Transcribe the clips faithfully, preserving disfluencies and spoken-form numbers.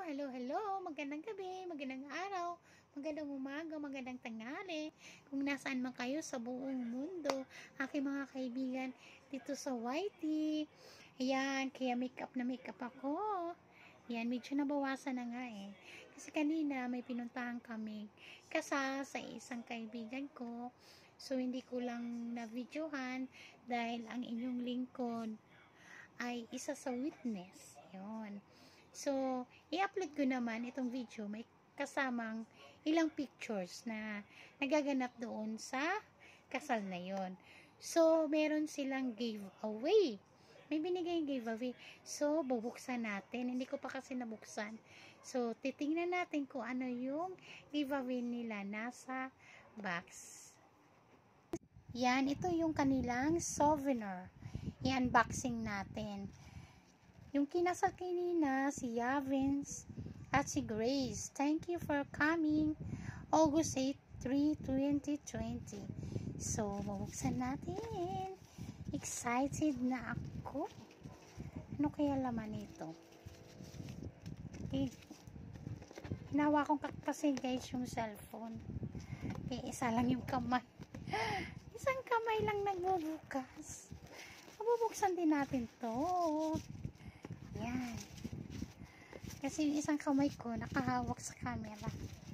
hello, hello, magandang gabi, magandang araw, magandang umaga, magandang tanghali. Kung nasaan man kayo sa buong mundo, aking mga kaibigan dito sa Y T. Ayan, kaya makeup na makeup ako. Ayan, medyo nabawasan na nga eh. Kasi kanina may pinuntahan kami kasal sa isang kaibigan ko. So, hindi ko lang na-videohan dahil ang inyong lingkod ay isa sa witness. Yun. So, i-upload ko naman itong video. May kasamang ilang pictures na nagaganap doon sa kasal na yon. So, meron silang giveaway. May binigay yung giveaway. So, bubuksan natin. Hindi ko pa kasi nabuksan. So, titingnan natin kung ano yung giveaway nila nasa box. Yan, ito yung kanilang souvenir. I-unboxing natin. Yung kinasal kanina, si Yavins at si Grace. Thank you for coming. August eighth, twenty twenty. So, mabuksan natin. Excited na ako. Ano kaya laman ito? Okay. Hinawa kong kasi guys yung cellphone. Okay, isa lang yung kamay. Isang kamay lang nagbubukas. Mabubuksan din natin to. Yan. Kasi yung isang kamay ko nakahawak sa camera.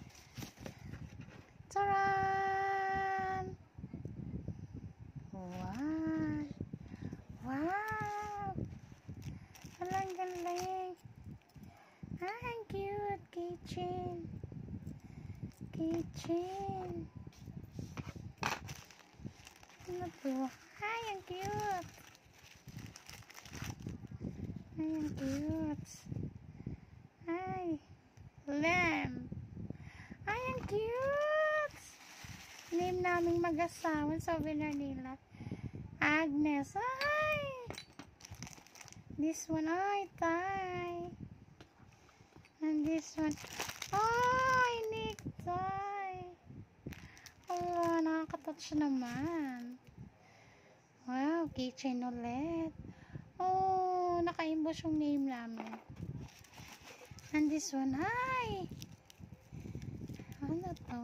Taran! Wow! Wow! Alang galing! Ah, ang cute! Keychain! Keychain! Ano to? Ay, ang cute! Ay, ang cute! Ay, lamb! Ay, ang cute! Name naming mag-asawa, souvenir nila. Agnes, ay! This one, ay, Tay! And this one, ay, Nick, Tay! Oh, nakakatouch naman. Wow, keychain ulit. Oh, naka-imbos yung name namin. And this one, ay! Ano to?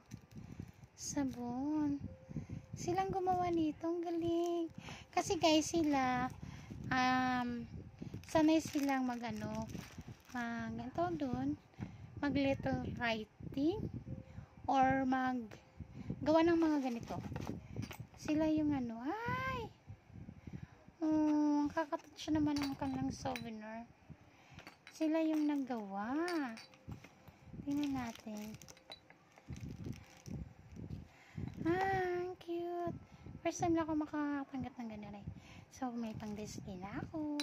Sabon. Silang gumawa nito. Ang galing. Kasi guys, sila, um, sanay silang mag, ano, mag, ito doon, mag letter writing, or mag, gawa ng mga ganito. Sila yung ano, ay! Oh, ang kakatouch naman ng kanilang souvenir. Sila yung naggawa. Tingnan natin. Ah, ang cute. First time lang ako makatanggap ng ganun eh. So, may pang-display na ako.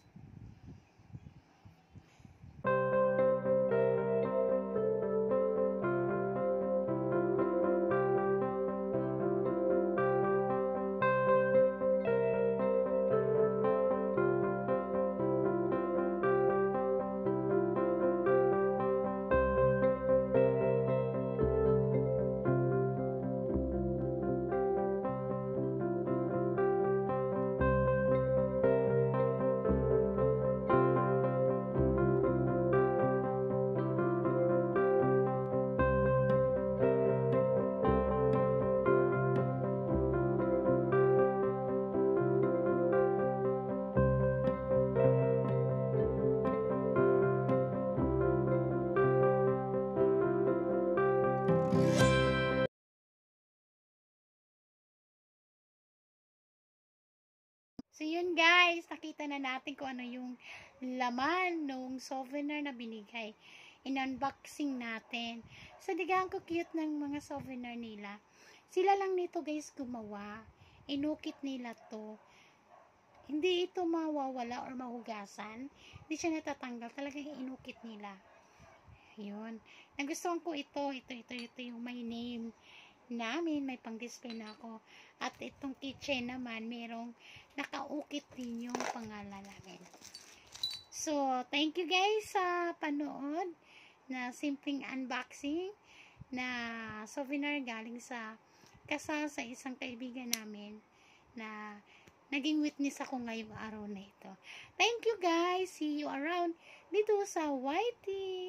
So, yun guys, nakita na natin kung ano yung laman nung souvenir na binigay. In-unboxing natin. So, digaan ko cute ng mga souvenir nila. Sila lang nito guys gumawa. Inukit nila to. Hindi ito mawawala or mahugasan. Hindi siya natatanggal. Talagang inukit nila. Yun. Nagustuhan ko ito. Ito, ito, ito yung my name namin, may pang-display na ako. At itong kitchen naman, merong nakaukit din yung pangalan namin. So, thank you guys sa panood na simpleng unboxing na souvenir galing sa kasal sa isang kaibigan namin na naging witness ako ngayong araw na ito. Thank you guys. See you around dito sa Y T.